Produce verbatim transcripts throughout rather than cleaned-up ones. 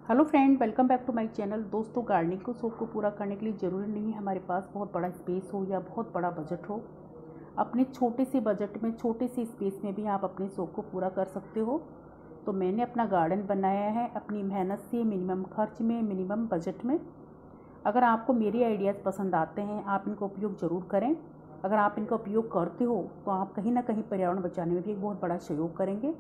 Hello friend, welcome back to my channel. दोस्तों, gardening को शौक को पूरा करने के लिए ज़रूरी नहीं है हमारे पास बहुत बड़ा स्पेस हो या बहुत बड़ा बजट हो। अपने छोटे से बजट में, छोटे से स्पेस में भी आप अपने शौक को पूरा कर सकते हो। तो मैंने अपना गार्डन बनाया है अपनी मेहनत से, मिनिमम खर्च में, मिनिमम बजट में। अगर आपको मेरे आइडियाज़ पसंद आते हैं, आप इनका उपयोग ज़रूर करें। अगर आप इनका उपयोग करते हो तो आप कहीं ना कहीं पर्यावरण बचाने में भी एक बहुत बड़ा सहयोग करेंगे।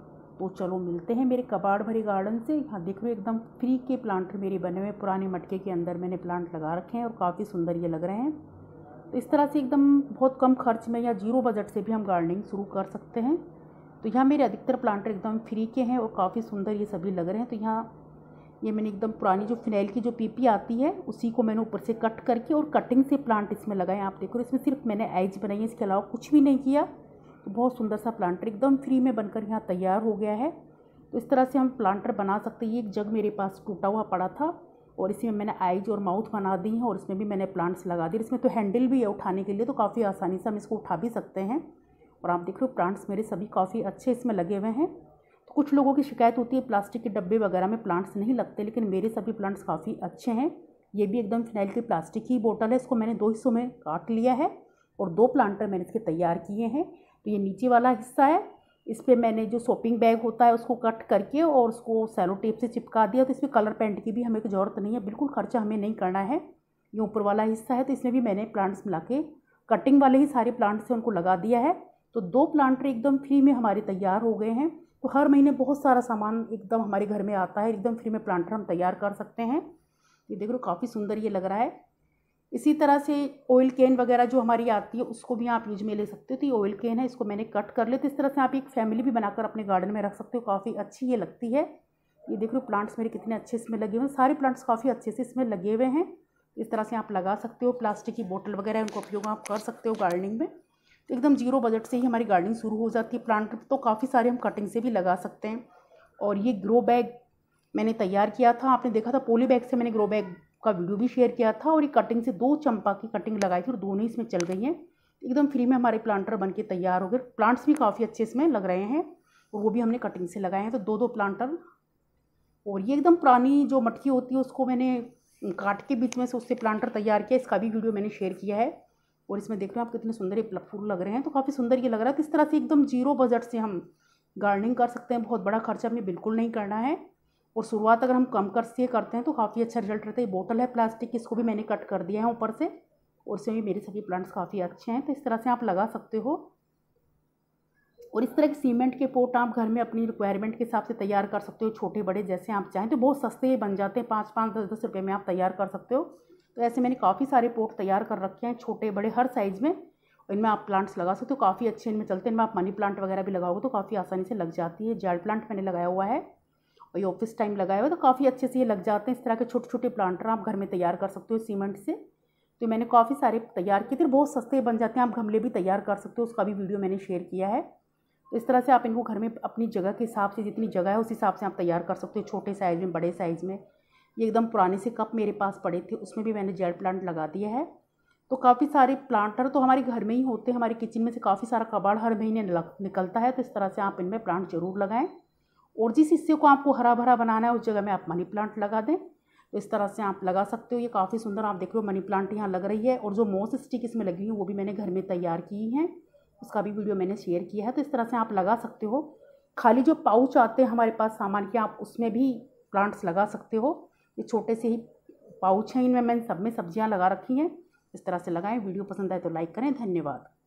तो चलो मिलते हैं मेरे कबाड़ भरे गार्डन से। यहाँ देख रहे हो एकदम फ्री के प्लांट मेरे बने हुए, पुराने मटके के अंदर मैंने प्लांट लगा रखे हैं और काफ़ी सुंदर ये लग रहे हैं। तो इस तरह से एकदम बहुत कम खर्च में या जीरो बजट से भी हम गार्डनिंग शुरू कर सकते हैं। तो यहाँ मेरे अधिकतर प्लांट एकदम फ्री के हैं और काफ़ी सुंदर ये सभी लग रहे हैं। तो यहाँ ये मैंने एकदम पुरानी जो फिनाइल की जो पीपी आती है उसी को मैंने ऊपर से कट करके और कटिंग से प्लांट इसमें लगाए। आप देखो इसमें सिर्फ मैंने एज बनाई है, इसके अलावा कुछ भी नहीं किया। तो बहुत सुंदर सा प्लांटर एकदम फ्री में बनकर यहाँ तैयार हो गया है। तो इस तरह से हम प्लांटर बना सकते हैं। ये एक जग मेरे पास टूटा हुआ पड़ा था और इसमें मैंने आइज और माउथ बना दी हैं और इसमें भी मैंने प्लांट्स लगा दिए। इसमें तो हैंडल भी है उठाने के लिए, तो काफ़ी आसानी से हम इसको उठा भी सकते हैं। और आप देख रहे हो प्लांट्स मेरे सभी काफ़ी अच्छे इसमें लगे हुए हैं। तो कुछ लोगों की शिकायत होती है प्लास्टिक के डब्बे वगैरह में प्लांट्स नहीं लगते, लेकिन मेरे सभी प्लांट्स काफ़ी अच्छे हैं। ये भी एकदम फिनाइल की प्लास्टिक की बोतल है, इसको मैंने दो हिस्सों में काट लिया है और दो प्लांटर मैंने इसके तैयार किए हैं। तो ये नीचे वाला हिस्सा है, इस पर मैंने जो शॉपिंग बैग होता है उसको कट करके और उसको सेलो टेप से चिपका दिया। तो इसमें कलर पेंट की भी हमें ज़रूरत नहीं है, बिल्कुल खर्चा हमें नहीं करना है। ये ऊपर वाला हिस्सा है, तो इसमें भी मैंने प्लांट्स मिला के कटिंग वाले ही सारे प्लांट्स से उनको लगा दिया है। तो दो प्लांटर एकदम फ्री में हमारे तैयार हो गए हैं। तो हर महीने बहुत सारा सामान एकदम हमारे घर में आता है, एकदम फ्री में प्लांटर हम तैयार कर सकते हैं। ये देख लो काफ़ी सुंदर ये लग रहा है। इसी तरह से ऑयल कैन वगैरह जो हमारी आती है उसको भी आप यूज में ले सकते हो। तो ये ऑयल कैन है, इसको मैंने कट कर लिया। तो इस तरह से आप एक फैमिली भी बनाकर अपने गार्डन में रख सकते हो, काफ़ी अच्छी ये लगती है। ये देख लो प्लांट्स मेरे कितने अच्छे इसमें लगे हुए हैं, सारे प्लांट्स काफ़ी अच्छे से इसमें लगे हुए हैं। इस तरह से आप लगा सकते हो। प्लास्टिक की बोतल वगैरह उनका उपयोग आप कर सकते हो गार्डनिंग में। तो एकदम जीरो बजट से ही हमारी गार्डनिंग शुरू हो जाती है। प्लांट तो काफ़ी सारे हम कटिंग से भी लगा सकते हैं। और ये ग्रो बैग मैंने तैयार किया था, आपने देखा था पॉली बैग से मैंने ग्रो बैग का वीडियो भी शेयर किया था। और ये कटिंग से दो चंपा की कटिंग लगाई थी और दोनों ही इसमें चल गई हैं। एकदम फ्री में हमारे प्लांटर बन के तैयार हो गए। प्लांट्स भी काफ़ी अच्छे इसमें लग रहे हैं और वो भी हमने कटिंग से लगाए हैं। तो दो दो प्लांटर। और ये एकदम पुरानी जो मटकी होती है उसको मैंने काट के बीच में से उससे प्लांटर तैयार किया, इसका भी वीडियो मैंने शेयर किया है। और इसमें देख रहे हो आप कितने सुंदर ये फूल लग रहे हैं। तो काफ़ी सुंदर ये लग रहा है। तो इस तरह से एकदम जीरो बजट से हम गार्डनिंग कर सकते हैं। बहुत बड़ा खर्चा हमें बिल्कुल नहीं करना है और शुरुआत अगर हम कम कर से करते हैं तो काफ़ी अच्छा रिजल्ट रहता है। ये बोतल है प्लास्टिक की, इसको भी मैंने कट कर दिया है ऊपर से और इसमें भी मेरे सभी प्लांट्स काफ़ी अच्छे हैं। तो इस तरह से आप लगा सकते हो। और इस तरह के सीमेंट के पोट आप घर में अपनी रिक्वायरमेंट के हिसाब से तैयार कर सकते हो, छोटे बड़े जैसे आप चाहें। तो बहुत सस्ते बन जाते हैं, पाँच पाँच दस दस रुपये में आप तैयार कर सकते हो। तो ऐसे मैंने काफ़ी सारे पोट तैयार कर रखे हैं, छोटे बड़े हर साइज़ में। इनमें आप प्लांट्स लगा सकते हो, काफ़ी अच्छे इनमें चलते हैं। इनमें आप मनी प्लांट वगैरह भी लगाओगे तो काफ़ी आसानी से लग जाती है। जेल प्लांट मैंने लगाया हुआ है और ये ऑफिस टाइम लगाया हुआ है, तो काफ़ी अच्छे से ये लग जाते हैं। इस तरह के छोटे छोटे प्लांटर आप घर में तैयार कर सकते हो सीमेंट से। तो मैंने काफ़ी सारे तैयार किए थे, बहुत सस्ते बन जाते हैं। आप गमले भी तैयार कर सकते हो, उसका भी वीडियो मैंने शेयर किया है। तो इस तरह से आप इनको घर में अपनी जगह के हिसाब से, जितनी जगह है उस हिसाब से आप तैयार कर सकते हो, छोटे साइज़ में, बड़े साइज़ में। ये एकदम पुराने से कप मेरे पास पड़े थे, उसमें भी मैंने जेल प्लांट लगा दिया है। तो काफ़ी सारे प्लांटर तो हमारे घर में ही होते हैं, हमारे किचन में से काफ़ी सारा कबाड़ हर महीने निकलता है। तो इस तरह से आप इनमें प्लांट जरूर लगाएं और जिस हिस्से को आपको हरा भरा बनाना है उस जगह में आप मनी प्लांट लगा दें। तो इस तरह से आप लगा सकते हो। ये काफ़ी सुंदर आप देख रहे हो मनी प्लांट यहाँ लग रही है। और जो मोस स्टिक इसमें लगी हुई है वो भी मैंने घर में तैयार की हैं, उसका भी वीडियो मैंने शेयर किया है। तो इस तरह से आप लगा सकते हो। खाली जो पाउच आते हैं हमारे पास सामान के, आप उसमें भी प्लांट्स लगा सकते हो। ये छोटे से ही पाउच हैं, इनमें मैंने सब में सब्जियाँ लगा रखी हैं। इस तरह से लगाएं। वीडियो पसंद आए तो लाइक करें। धन्यवाद।